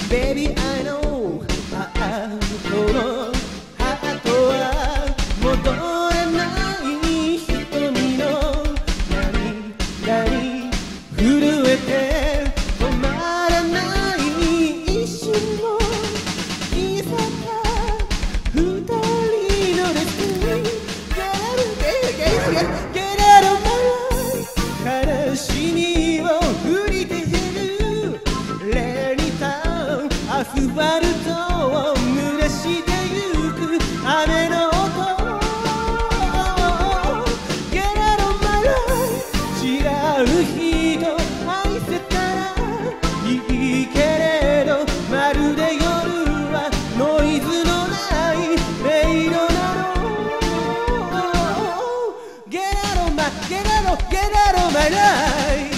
Baby I know ハートのハートは戻らない瞳の涙に震えて止まらない一瞬の消え去った二人のデスティニー Get out of my life 悲しみを振り消せるレニタウンアスファルトを濡らしてゆく雨の音 Get out of my life 違う人愛せたらいいけれどまるで夜はノイズのない迷路なの Get out of my life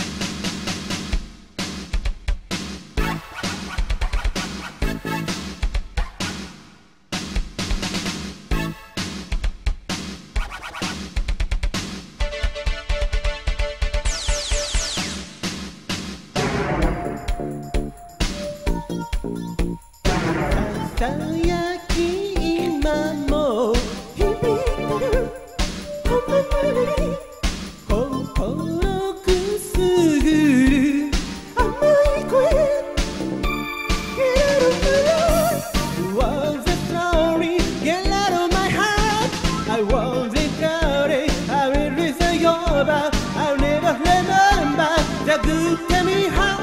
さやき今も響いてるこの胸に心くすぐる甘い声 Get out of my life Was a story Get out of my heart I was a girl I will listen your back I'll never remember the good time heart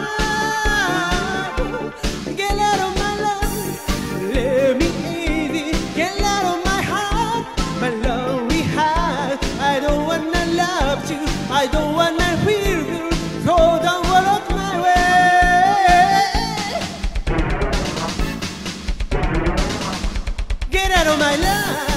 Get out of my life Let me easy Get out of my heart My lonely heart I don't wanna love you I don't wanna feel you So don't walk my way Get out of my life